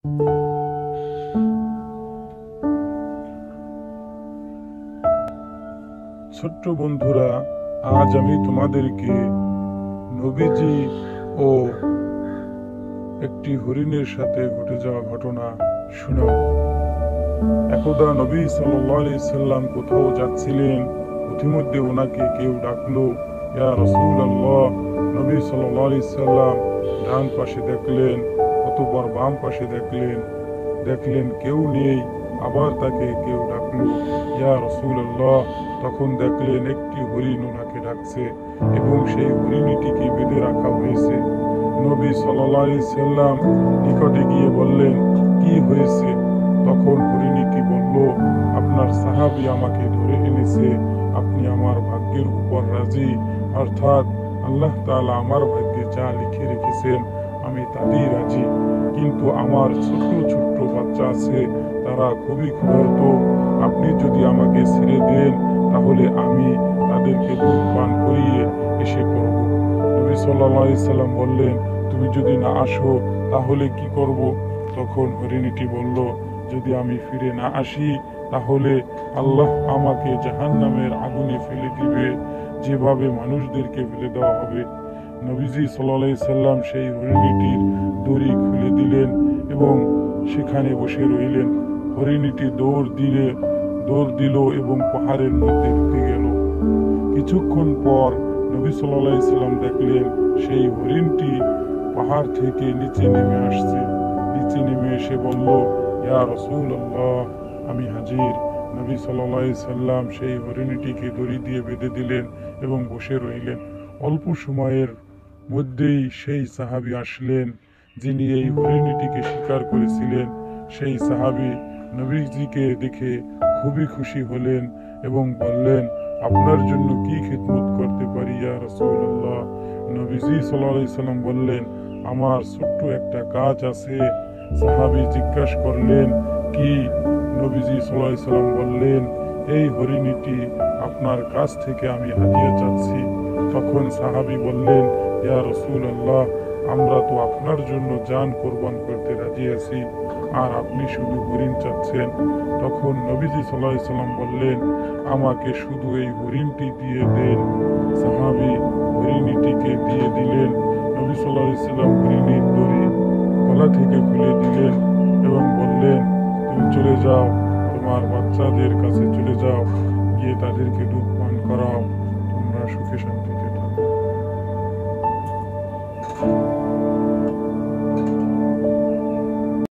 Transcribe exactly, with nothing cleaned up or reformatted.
ছোট্ট বন্ধুরা, আজ আমি তোমাদেরকে নবীজি ও একটি হরিণের সাথে ঘটে যাওয়া ঘটনা শোনাব। একদা নবী সাল্লাল্লাহু আলাইহি সাল্লাম কোথাও যাচ্ছিলেন। ইতিমধ্যে ওনাকে কেউ ডাকলো, ইয়া রাসূলুল্লাহ। নবী সাল্লাল্লাহু আলাইহি সাল্লাম ডান পাশে দেখলেন, অতঃপর বাম পাশে দেখলেন, দেখলেন কেউ নেই। আবার তাকে কেউ ডাকলো, ইয়া রাসূলুল্লাহ। তখন দেখলেন একটি হরিণ ওনাকে ডাকছে এবং সেই হরিণটিকে বেঁধে রাখা হয়েছে। নবী সাল্লাল্লাহু আলাইহি সাল্লাম নিকটে গিয়ে বললেন, কি হয়েছে? তখন হরিণটি বলল, আপনার সাহাবী আমাকে ধরে এনেছে। আপনি আমার ভাগ্যের উপর রাজি, অর্থাৎ আল্লাহ তাআলা আমার ভাগ্যে যা লিখে রেখেছেন আমি তাতেই রাজি। কিন্তু আমার ছোট্ট ছোট্ট বাচ্চা আছে, তারা খুবই ক্ষুধার্ত। আপনি যদি আমাকে ছেড়ে দেন তাহলে আমি তাদেরকে দুধ পান করিয়ে এসে করব। নবী সাল্লাল্লাহু আলাইহি সাল্লাম বললেন, তুমি যদি না আসো তাহলে কি করব? তখন হরিণটি বলল, যদি আমি ফিরে না আসি তাহলে আল্লাহ আমাকে জাহান্নামের আগুনে ফেলে দিবে, যেভাবে মানুষদেরকে ফেলে দেওয়া হবে। নবীজি সাল্লাল্লাহু আলাইহি সাল্লাম সেই হরিণটির দড়ি খুলে দিলেন এবং সেখানে বসে রইলেন। হরিণটি দৌড় দিলে দৌড় দিল এবং পাহাড়ের মধ্যে ঢুকে গেল। কিছুক্ষণ পর নবী সাল্লাল্লাহু আলাইহি সাল্লাম দেখলেন সেই হরিণটি পাহাড় থেকে নিচে নেমে আসছে। নিচে নেমে এসে বলল, ইয়া রাসূলুল্লাহ, আমি হাজির। নবী সাল্লাল্লাহু আলাইহি সাল্লাম সেই হরিণটিকে দড়ি দিয়ে বেঁধে দিলেন এবং বসে রইলেন। অল্প সময়ের মধ্যেই সেই সাহাবী আসলেন যিনি এই হরিণটিকে শিকার করেছিলেন। সেই সাহাবী নবীজিকে দেখে খুবই খুশি হলেন এবং বললেন, আপনার জন্য কি খিদমত করতে পারি ইয়া রাসূলুল্লাহ? নবীজি সাল্লাল্লাহু আলাইহি সাল্লাম বললেন, আমার ছোট্ট একটা কাজ আছে। সাহাবী জিজ্ঞাসা করলেন, কি? নবীজি সাল্লাল্লাহু আলাইহি সাল্লাম বললেন, এই হরিণটি আপনার কাছ থেকে আমি হাদিয়া চাচ্ছি। তখন সাহাবী বললেন, ইয়া রাসূলুল্লাহ, আমরা তো আপনার জন্য জান কোরবান করতে রাজি আছি, আর আপনি শুধু হরিণ চাচ্ছেন। তখন নবীজি সাল্লাল্লাহু আলাইহি সাল্লাম বললেন, আমাকে শুধু এই হরিণটি দিয়ে দেন। সাহাবী হরিণটিকে দিয়ে দিলেন। নবী সাল্লাল্লাহু আলাইহি সাল্লাম হরিণের দড়ি গলা থেকে খুলে দিলেন এবং বললেন, তুমি চলে যাও, তোমার বাচ্চাদের কাছে চলে যাও, গিয়ে তাদেরকে দুধ পান করাও, তোমরা সুখে শান্তি